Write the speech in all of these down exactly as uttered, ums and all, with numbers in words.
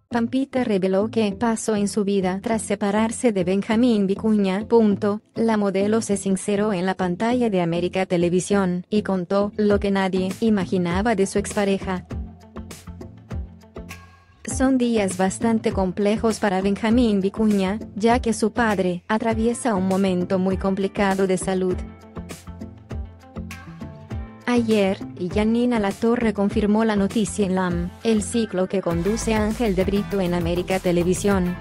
Pampita reveló qué pasó en su vida tras separarse de Benjamín Vicuña. La modelo se sinceró en la pantalla de América Televisión y contó lo que nadie imaginaba de su expareja. Son días bastante complejos para Benjamín Vicuña, ya que su padre atraviesa un momento muy complicado de salud. Ayer, Yanina Latorre confirmó la noticia en LAM, el ciclo que conduce Ángel de Brito en América Televisión.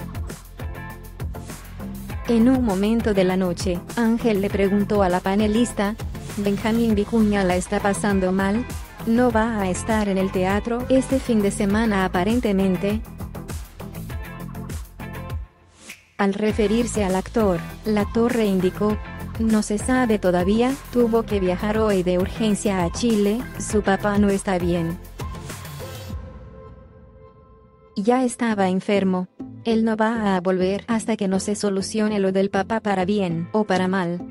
En un momento de la noche, Ángel le preguntó a la panelista: ¿Benjamín Vicuña la está pasando mal? ¿No va a estar en el teatro este fin de semana aparentemente? Al referirse al actor, Latorre indicó: no se sabe todavía, tuvo que viajar hoy de urgencia a Chile, su papá no está bien. Ya estaba enfermo. Él no va a volver hasta que no se solucione lo del papá para bien o para mal.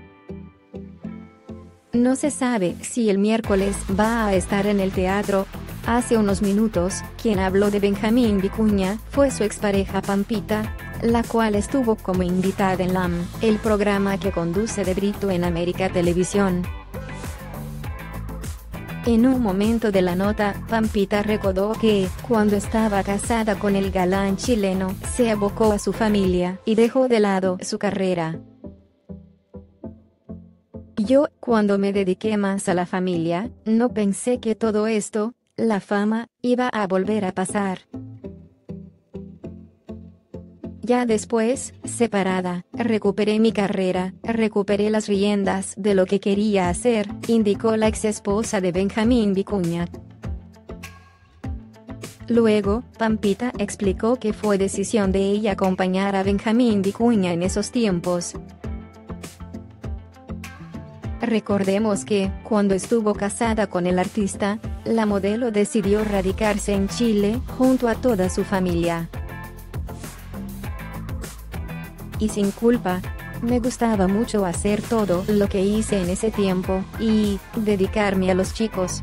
No se sabe si el miércoles va a estar en el teatro. Hace unos minutos, quien habló de Benjamín Vicuña fue su expareja Pampita, la cual estuvo como invitada en LAM, el programa que conduce de Brito en América Televisión. En un momento de la nota, Pampita recordó que, cuando estaba casada con el galán chileno, se abocó a su familia y dejó de lado su carrera. Yo, cuando me dediqué más a la familia, no pensé que todo esto, la fama, iba a volver a pasar. Ya después, separada, recuperé mi carrera, recuperé las riendas de lo que quería hacer, indicó la exesposa de Benjamín Vicuña. Luego, Pampita explicó que fue decisión de ella acompañar a Benjamín Vicuña en esos tiempos. Recordemos que, cuando estuvo casada con el artista, la modelo decidió radicarse en Chile, junto a toda su familia. Y sin culpa. Me gustaba mucho hacer todo lo que hice en ese tiempo, y dedicarme a los chicos.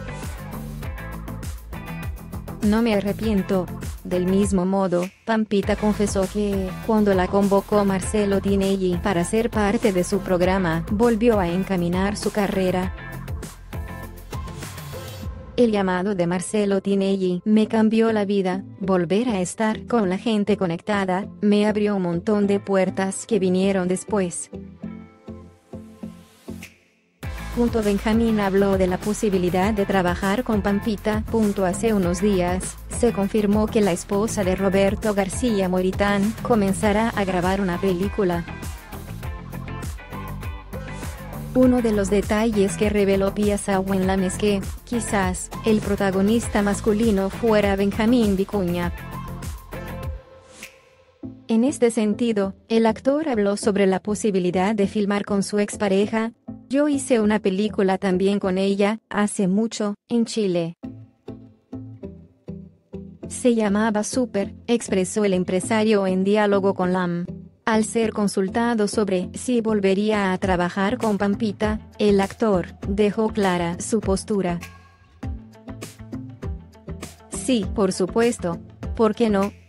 No me arrepiento. Del mismo modo, Pampita confesó que, cuando la convocó Marcelo Tinelli para ser parte de su programa, volvió a encaminar su carrera. El llamado de Marcelo Tinelli me cambió la vida. Volver a estar con la gente conectada me abrió un montón de puertas que vinieron después. Punto Benjamín habló de la posibilidad de trabajar con Pampita. Punto Hace unos días, se confirmó que la esposa de Roberto García Moritán comenzará a grabar una película. Uno de los detalles que reveló Pia Sauenlam es que, quizás, el protagonista masculino fuera Benjamín Vicuña. En este sentido, el actor habló sobre la posibilidad de filmar con su expareja. Yo hice una película también con ella, hace mucho, en Chile. Se llamaba Super, expresó el empresario en diálogo con LAM. Al ser consultado sobre si volvería a trabajar con Pampita, el actor dejó clara su postura. Sí, por supuesto. ¿Por qué no?